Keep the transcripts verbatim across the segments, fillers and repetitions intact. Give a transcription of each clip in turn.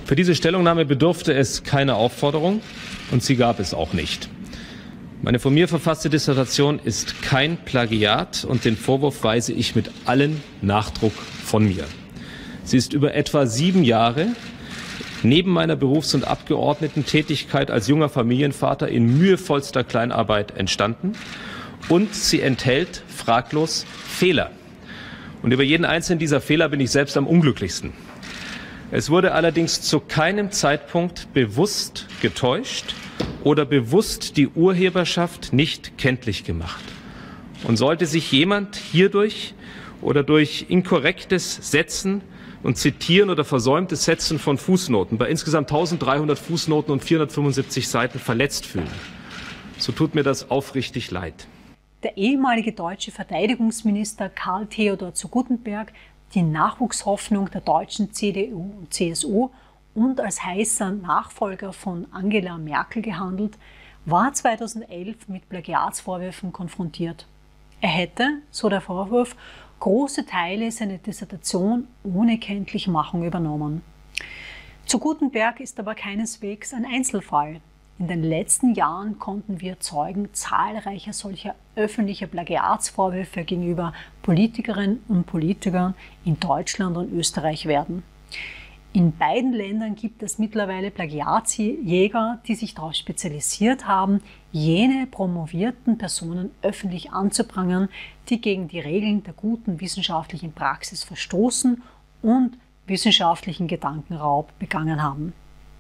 Für diese Stellungnahme bedurfte es keiner Aufforderung und sie gab es auch nicht. Meine von mir verfasste Dissertation ist kein Plagiat und den Vorwurf weise ich mit allen Nachdruck von mir. Sie ist über etwa sieben Jahre neben meiner Berufs- und Abgeordnetentätigkeit als junger Familienvater in mühevollster Kleinarbeit entstanden und sie enthält fraglos Fehler. Und über jeden einzelnen dieser Fehler bin ich selbst am unglücklichsten. Es wurde allerdings zu keinem Zeitpunkt bewusst getäuscht oder bewusst die Urheberschaft nicht kenntlich gemacht. Und sollte sich jemand hierdurch oder durch inkorrektes Setzen und Zitieren oder versäumtes Setzen von Fußnoten bei insgesamt eintausenddreihundert Fußnoten und vierhundertfünfundsiebzig Seiten verletzt fühlen, so tut mir das aufrichtig leid. Der ehemalige deutsche Verteidigungsminister Karl Theodor zu Guttenberg, die Nachwuchshoffnung der deutschen C D U und C S U und als heißer Nachfolger von Angela Merkel gehandelt, war zweitausendelf mit Plagiatsvorwürfen konfrontiert. Er hätte, so der Vorwurf, große Teile seiner Dissertation ohne Kenntlichmachung übernommen. Zu Guttenberg ist aber keineswegs ein Einzelfall. In den letzten Jahren konnten wir Zeugen zahlreicher solcher öffentlicher Plagiatsvorwürfe gegenüber Politikerinnen und Politikern in Deutschland und Österreich werden. In beiden Ländern gibt es mittlerweile Plagiatsjäger, die sich darauf spezialisiert haben, jene promovierten Personen öffentlich anzuprangern, die gegen die Regeln der guten wissenschaftlichen Praxis verstoßen und wissenschaftlichen Gedankenraub begangen haben.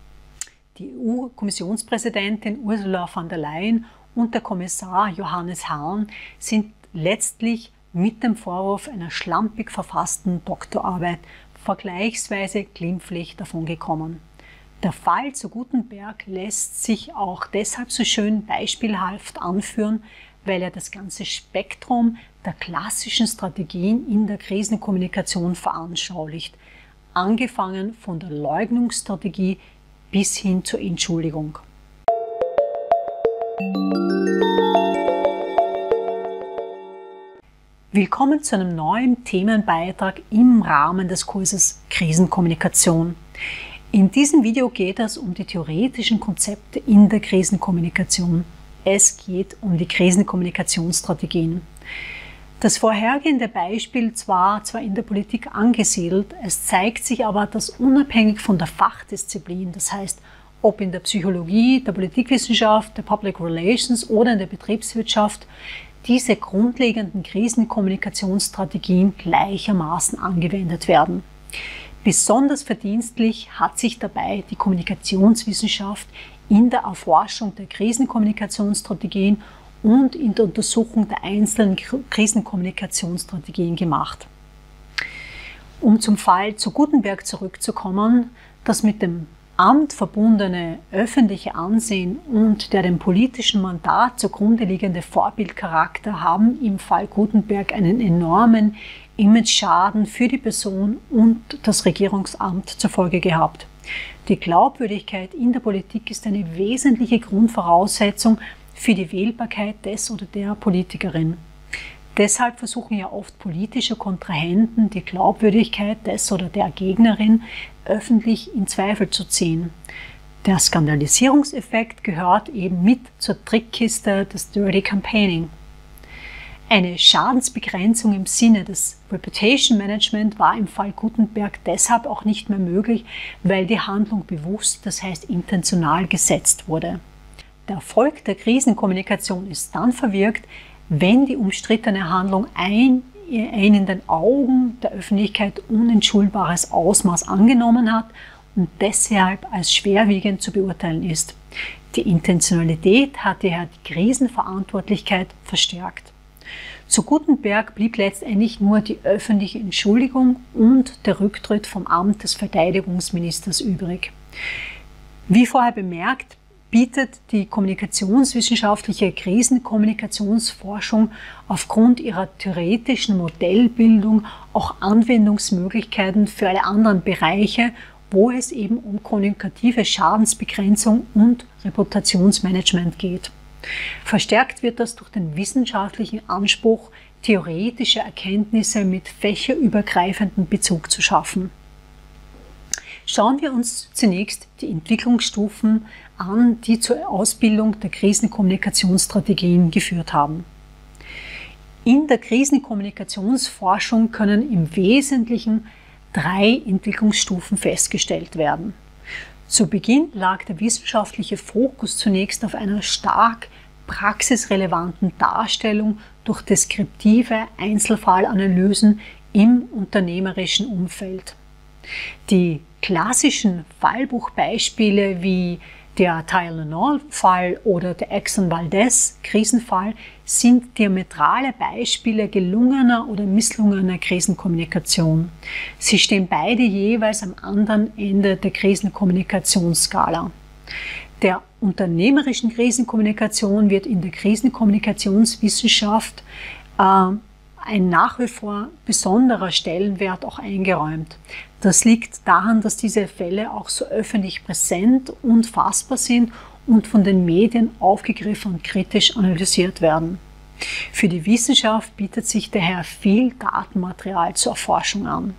Die E U-Kommissionspräsidentin Ursula von der Leyen und der Kommissar Johannes Hahn sind letztlich mit dem Vorwurf einer schlampig verfassten Doktorarbeit vergleichsweise glimpflich davongekommen. Der Fall zu Guttenberg lässt sich auch deshalb so schön beispielhaft anführen, weil er das ganze Spektrum der klassischen Strategien in der Krisenkommunikation veranschaulicht, angefangen von der Leugnungsstrategie bis hin zur Entschuldigung. Willkommen zu einem neuen Themenbeitrag im Rahmen des Kurses Krisenkommunikation. In diesem Video geht es um die theoretischen Konzepte in der Krisenkommunikation. Es geht um die Krisenkommunikationsstrategien. Das vorhergehende Beispiel war zwar in der Politik angesiedelt, es zeigt sich aber, dass unabhängig von der Fachdisziplin, das heißt, ob in der Psychologie, der Politikwissenschaft, der Public Relations oder in der Betriebswirtschaft, diese grundlegenden Krisenkommunikationsstrategien gleichermaßen angewendet werden. Besonders verdienstlich hat sich dabei die Kommunikationswissenschaft in der Erforschung der Krisenkommunikationsstrategien und in der Untersuchung der einzelnen Krisenkommunikationsstrategien gemacht. Um zum Fall zu Guttenberg zurückzukommen, das mit dem Amt verbundene öffentliche Ansehen und der dem politischen Mandat zugrunde liegende Vorbildcharakter haben im Fall Guttenberg einen enormen Image-Schaden für die Person und das Regierungsamt zur Folge gehabt. Die Glaubwürdigkeit in der Politik ist eine wesentliche Grundvoraussetzung für die Wählbarkeit des oder der Politikerin. Deshalb versuchen ja oft politische Kontrahenten, die Glaubwürdigkeit des oder der Gegnerin öffentlich in Zweifel zu ziehen. Der Skandalisierungseffekt gehört eben mit zur Trickkiste des Dirty Campaigning. Eine Schadensbegrenzung im Sinne des Reputation Management war im Fall Guttenberg deshalb auch nicht mehr möglich, weil die Handlung bewusst, das heißt intentional gesetzt wurde. Der Erfolg der Krisenkommunikation ist dann verwirkt, wenn die umstrittene Handlung ein, ein in den Augen der Öffentlichkeit unentschuldbares Ausmaß angenommen hat und deshalb als schwerwiegend zu beurteilen ist. Die Intentionalität hat daher die Krisenverantwortlichkeit verstärkt. Zu Guttenberg blieb letztendlich nur die öffentliche Entschuldigung und der Rücktritt vom Amt des Verteidigungsministers übrig. Wie vorher bemerkt, bietet die kommunikationswissenschaftliche Krisenkommunikationsforschung aufgrund ihrer theoretischen Modellbildung auch Anwendungsmöglichkeiten für alle anderen Bereiche, wo es eben um kommunikative Schadensbegrenzung und Reputationsmanagement geht. Verstärkt wird das durch den wissenschaftlichen Anspruch, theoretische Erkenntnisse mit fächerübergreifendem Bezug zu schaffen. Schauen wir uns zunächst die Entwicklungsstufen an, die zur Ausbildung der Krisenkommunikationsstrategien geführt haben. In der Krisenkommunikationsforschung können im Wesentlichen drei Entwicklungsstufen festgestellt werden. Zu Beginn lag der wissenschaftliche Fokus zunächst auf einer stark praxisrelevanten Darstellung durch deskriptive Einzelfallanalysen im unternehmerischen Umfeld. Die klassischen Fallbuchbeispiele wie der Tylenol-Fall oder der Exxon Valdez-Krisenfall sind diametrale Beispiele gelungener oder misslungener Krisenkommunikation. Sie stehen beide jeweils am anderen Ende der Krisenkommunikationsskala. Der unternehmerischen Krisenkommunikation wird in der Krisenkommunikationswissenschaft äh, ein nach wie vor besonderer Stellenwert auch eingeräumt. Das liegt daran, dass diese Fälle auch so öffentlich präsent und fassbar sind und von den Medien aufgegriffen und kritisch analysiert werden. Für die Wissenschaft bietet sich daher viel Datenmaterial zur Erforschung an.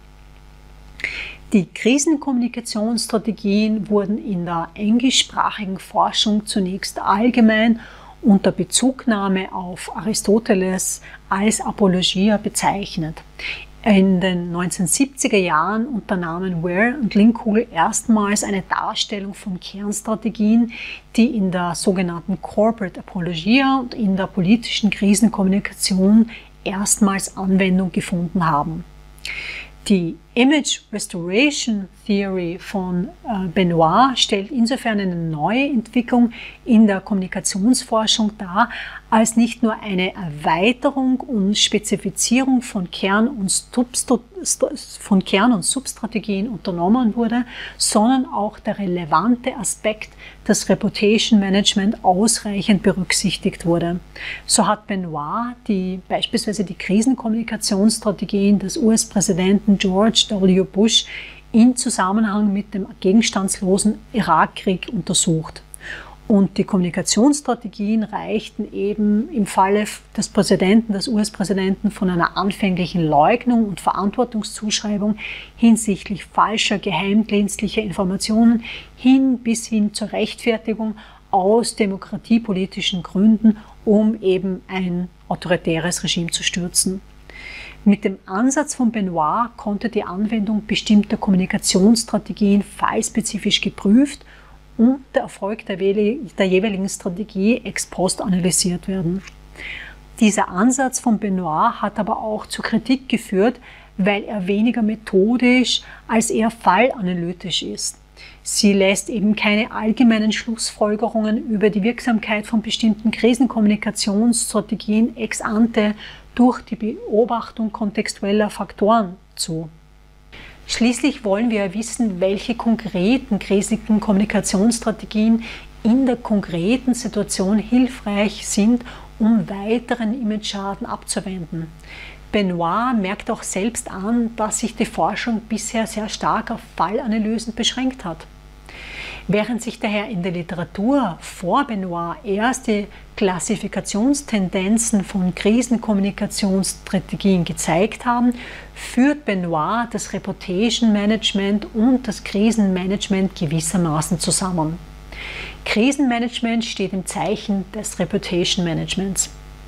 Die Krisenkommunikationsstrategien wurden in der englischsprachigen Forschung zunächst allgemein unter Bezugnahme auf Aristoteles als Apologia bezeichnet. In den neunzehnhundertsiebziger Jahren unternahmen Ware und Linkugel erstmals eine Darstellung von Kernstrategien, die in der sogenannten Corporate Apologia und in der politischen Krisenkommunikation erstmals Anwendung gefunden haben. Die Image Restoration Theory von äh, Benoit stellt insofern eine neue Entwicklung in der Kommunikationsforschung dar, als nicht nur eine Erweiterung und Spezifizierung von Kern- und, von Kern- und Substrategien unternommen wurde, sondern auch der relevante Aspekt des Reputation Management ausreichend berücksichtigt wurde. So hat Benoit die, beispielsweise die Krisenkommunikationsstrategien des U S-Präsidenten George W. Bush in Zusammenhang mit dem gegenstandslosen Irakkrieg untersucht. Und die Kommunikationsstrategien reichten eben im Falle des Präsidenten, des U S-Präsidenten, von einer anfänglichen Leugnung und Verantwortungszuschreibung hinsichtlich falscher geheimdienstlicher Informationen hin bis hin zur Rechtfertigung aus demokratiepolitischen Gründen, um eben ein autoritäres Regime zu stürzen. Mit dem Ansatz von Benoit konnte die Anwendung bestimmter Kommunikationsstrategien fallspezifisch geprüft und der Erfolg der, der jeweiligen Strategie ex post analysiert werden. Dieser Ansatz von Benoit hat aber auch zu Kritik geführt, weil er weniger methodisch als eher fallanalytisch ist. Sie lässt eben keine allgemeinen Schlussfolgerungen über die Wirksamkeit von bestimmten Krisenkommunikationsstrategien ex ante durch die Beobachtung kontextueller Faktoren zu. Schließlich wollen wir wissen, welche konkreten Krisenkommunikationsstrategien in der konkreten Situation hilfreich sind, um weiteren Imageschaden abzuwenden. Benoit merkt auch selbst an, dass sich die Forschung bisher sehr stark auf Fallanalysen beschränkt hat. Während sich daher in der Literatur vor Benoit erst die Klassifikationstendenzen von Krisenkommunikationsstrategien gezeigt haben, führt Benoit das Reputation Management und das Krisenmanagement gewissermaßen zusammen. Krisenmanagement steht im Zeichen des Reputation Managements.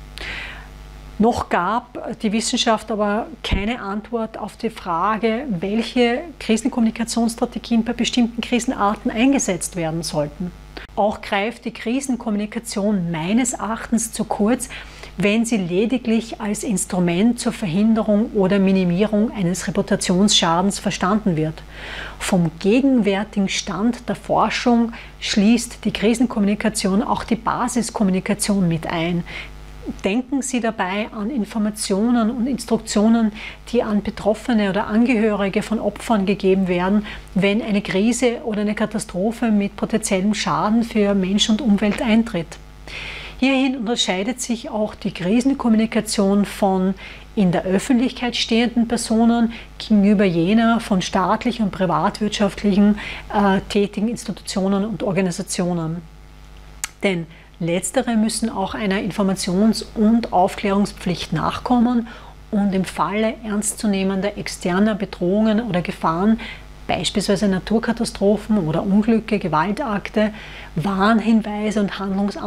Noch gab die Wissenschaft aber keine Antwort auf die Frage, welche Krisenkommunikationsstrategien bei bestimmten Krisenarten eingesetzt werden sollten. Auch greift die Krisenkommunikation meines Erachtens zu kurz, wenn sie lediglich als Instrument zur Verhinderung oder Minimierung eines Reputationsschadens verstanden wird. Vom gegenwärtigen Stand der Forschung schließt die Krisenkommunikation auch die Basiskommunikation mit ein. Denken Sie dabei an Informationen und Instruktionen, die an Betroffene oder Angehörige von Opfern gegeben werden, wenn eine Krise oder eine Katastrophe mit potenziellem Schaden für Mensch und Umwelt eintritt. Hierhin unterscheidet sich auch die Krisenkommunikation von in der Öffentlichkeit stehenden Personen gegenüber jener von staatlichen und privatwirtschaftlichen äh, tätigen Institutionen und Organisationen. Denn Letztere müssen auch einer Informations- und Aufklärungspflicht nachkommen und im Falle ernstzunehmender externer Bedrohungen oder Gefahren beispielsweise Naturkatastrophen oder Unglücke, Gewaltakte, Warnhinweise und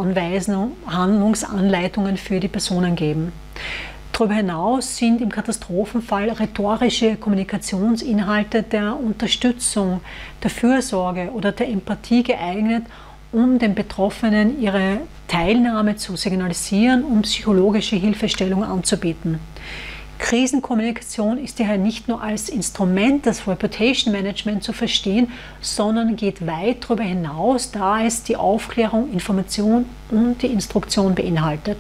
Handlungsanleitungen für die Personen geben. Darüber hinaus sind im Katastrophenfall rhetorische Kommunikationsinhalte der Unterstützung, der Fürsorge oder der Empathie geeignet, um den Betroffenen ihre Teilnahme zu signalisieren und psychologische Hilfestellung anzubieten. Krisenkommunikation ist daher nicht nur als Instrument des Reputation Management zu verstehen, sondern geht weit darüber hinaus, da es die Aufklärung, Information und die Instruktion beinhaltet.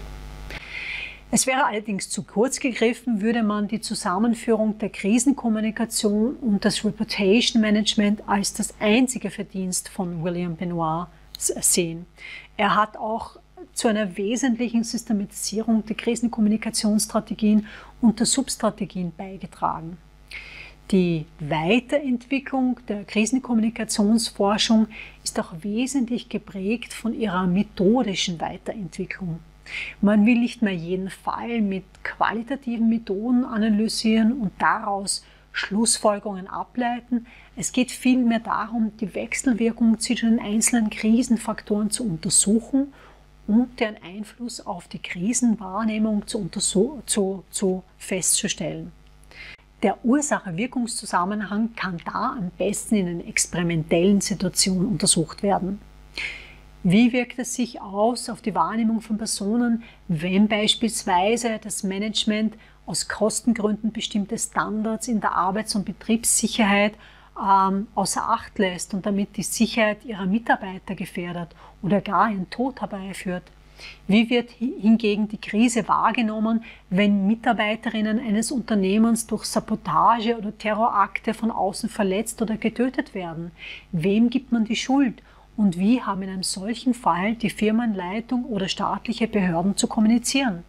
Es wäre allerdings zu kurz gegriffen, würde man die Zusammenführung der Krisenkommunikation und das Reputation Management als das einzige Verdienst von William Benoit sehen. Er hat auch zu einer wesentlichen Systematisierung der Krisenkommunikationsstrategien und der Substrategien beigetragen. Die Weiterentwicklung der Krisenkommunikationsforschung ist auch wesentlich geprägt von ihrer methodischen Weiterentwicklung. Man will nicht mehr jeden Fall mit qualitativen Methoden analysieren und daraus Schlussfolgerungen ableiten. Es geht vielmehr darum, die Wechselwirkung zwischen den einzelnen Krisenfaktoren zu untersuchen und deren Einfluss auf die Krisenwahrnehmung zu, zu, zu festzustellen. Der Ursache-Wirkungszusammenhang kann da am besten in einer experimentellen Situation untersucht werden. Wie wirkt es sich aus auf die Wahrnehmung von Personen, wenn beispielsweise das Management aus Kostengründen bestimmte Standards in der Arbeits- und Betriebssicherheit ähm, außer Acht lässt und damit die Sicherheit ihrer Mitarbeiter gefährdet oder gar ihren Tod herbeiführt? Wie wird hingegen die Krise wahrgenommen, wenn Mitarbeiterinnen eines Unternehmens durch Sabotage oder Terrorakte von außen verletzt oder getötet werden? Wem gibt man die Schuld? Und wie haben in einem solchen Fall die Firmenleitung oder staatliche Behörden zu kommunizieren?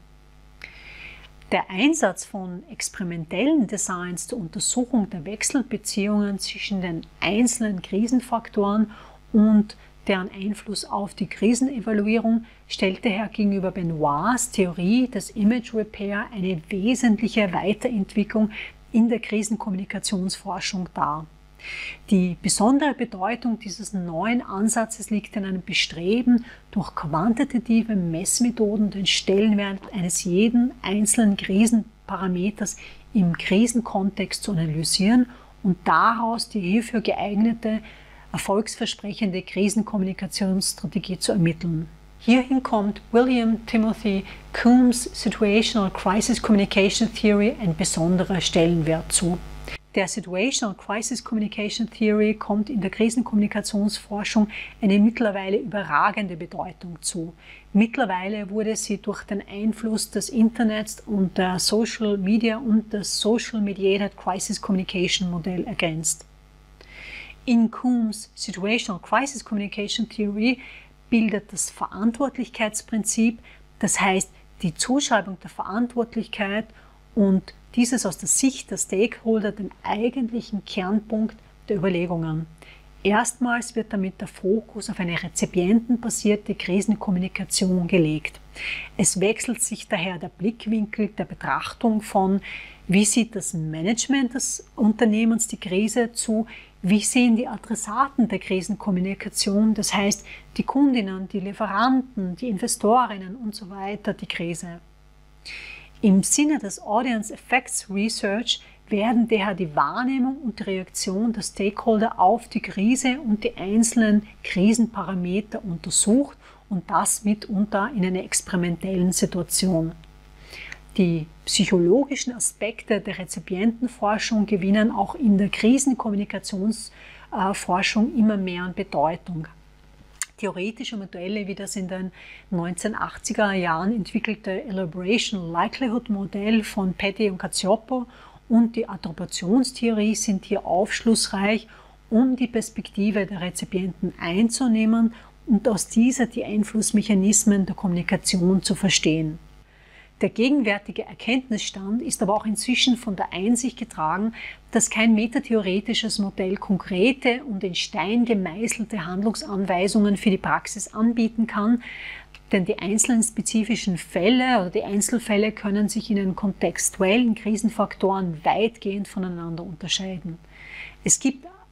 Der Einsatz von experimentellen Designs zur Untersuchung der Wechselbeziehungen zwischen den einzelnen Krisenfaktoren und deren Einfluss auf die Krisenevaluierung stellt daher gegenüber Benoits Theorie des Image Repair eine wesentliche Weiterentwicklung in der Krisenkommunikationsforschung dar. Die besondere Bedeutung dieses neuen Ansatzes liegt in einem Bestreben, durch quantitative Messmethoden den Stellenwert eines jeden einzelnen Krisenparameters im Krisenkontext zu analysieren und daraus die hierfür geeignete, erfolgsversprechende Krisenkommunikationsstrategie zu ermitteln. Hierhin kommt William Timothy Coombs Situational Crisis Communication Theory ein besonderer Stellenwert zu. Der Situational Crisis Communication Theory kommt in der Krisenkommunikationsforschung eine mittlerweile überragende Bedeutung zu. Mittlerweile wurde sie durch den Einfluss des Internets und der Social Media und des Social Mediated Crisis Communication Modell ergänzt. In Coombs Situational Crisis Communication Theory bildet das Verantwortlichkeitsprinzip, das heißt die Zuschreibung der Verantwortlichkeit und dieses aus der Sicht der Stakeholder den eigentlichen Kernpunkt der Überlegungen. Erstmals wird damit der Fokus auf eine rezipientenbasierte Krisenkommunikation gelegt. Es wechselt sich daher der Blickwinkel der Betrachtung von, wie sieht das Management des Unternehmens die Krise, zu, wie sehen die Adressaten der Krisenkommunikation, das heißt die Kundinnen, die Lieferanten, die Investorinnen und so weiter, die Krise. Im Sinne des Audience Effects Research werden daher die Wahrnehmung und die Reaktion der Stakeholder auf die Krise und die einzelnen Krisenparameter untersucht und das mitunter in einer experimentellen Situation. Die psychologischen Aspekte der Rezipientenforschung gewinnen auch in der Krisenkommunikationsforschung immer mehr an Bedeutung. Theoretische Modelle wie das in den neunzehnhundertachtziger Jahren entwickelte Elaboration Likelihood Modell von Petty und Cacioppo und die Attributionstheorie sind hier aufschlussreich, um die Perspektive der Rezipienten einzunehmen und aus dieser die Einflussmechanismen der Kommunikation zu verstehen. Der gegenwärtige Erkenntnisstand ist aber auch inzwischen von der Einsicht getragen, dass kein metatheoretisches Modell konkrete und in Stein gemeißelte Handlungsanweisungen für die Praxis anbieten kann, denn die einzelnen spezifischen Fälle oder die Einzelfälle können sich in den kontextuellen Krisenfaktoren weitgehend voneinander unterscheiden. Es gibt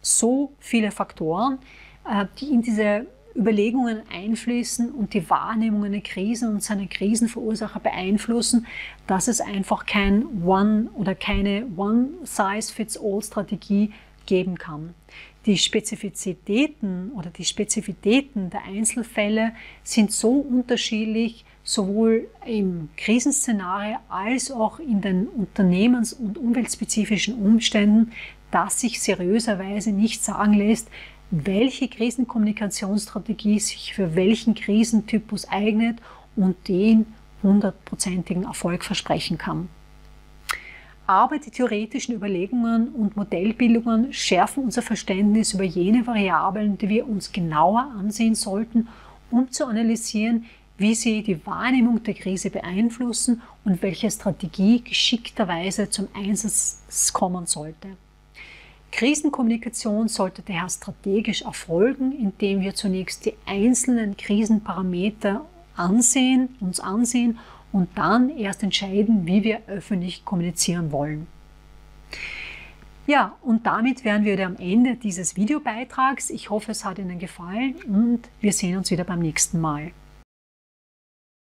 so viele Faktoren, die in diese Überlegungen einfließen und die Wahrnehmung einer Krise und seiner Krisenverursacher beeinflussen, dass es einfach kein One oder keine One-Size-Fits-All-Strategie geben kann. Die Spezifizitäten oder die Spezifitäten der Einzelfälle sind so unterschiedlich, sowohl im Krisenszenario als auch in den unternehmens- und umweltspezifischen Umständen, dass sich seriöserweise nicht sagen lässt, welche Krisenkommunikationsstrategie sich für welchen Krisentypus eignet und den hundertprozentigen Erfolg versprechen kann. Aber die theoretischen Überlegungen und Modellbildungen schärfen unser Verständnis über jene Variablen, die wir uns genauer ansehen sollten, um zu analysieren, wie sie die Wahrnehmung der Krise beeinflussen und welche Strategie geschickterweise zum Einsatz kommen sollte. Krisenkommunikation sollte daher strategisch erfolgen, indem wir zunächst die einzelnen Krisenparameter ansehen, uns ansehen und dann erst entscheiden, wie wir öffentlich kommunizieren wollen. Ja, und damit wären wir am Ende dieses Videobeitrags. Ich hoffe, es hat Ihnen gefallen und wir sehen uns wieder beim nächsten Mal.